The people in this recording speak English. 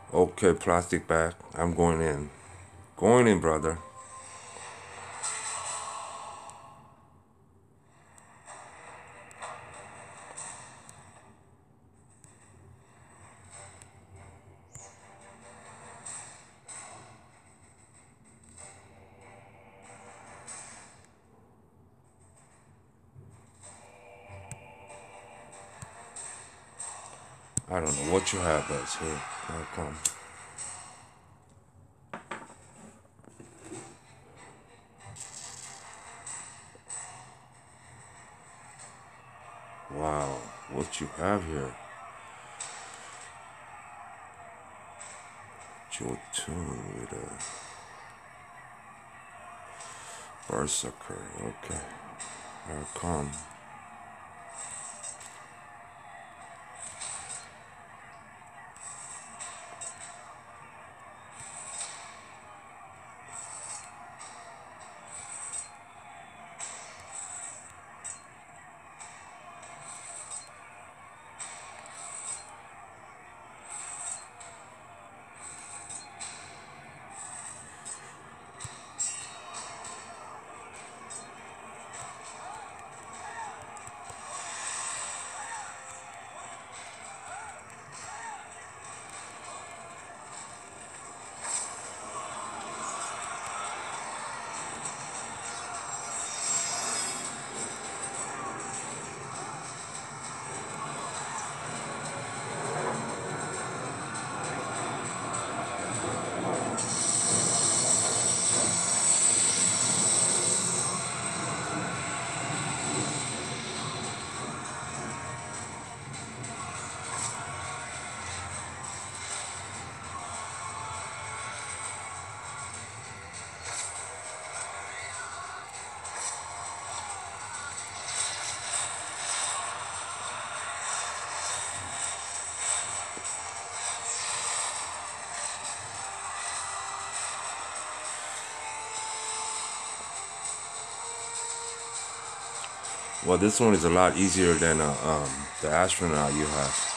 Okay, plastic bag. I'm going in. Going in, brother. I don't know what you have, but it's here. Here I come. Wow, what you have here? Jotun with a berserker. Okay, here I come. Well, this one is a lot easier than the astronaut you have.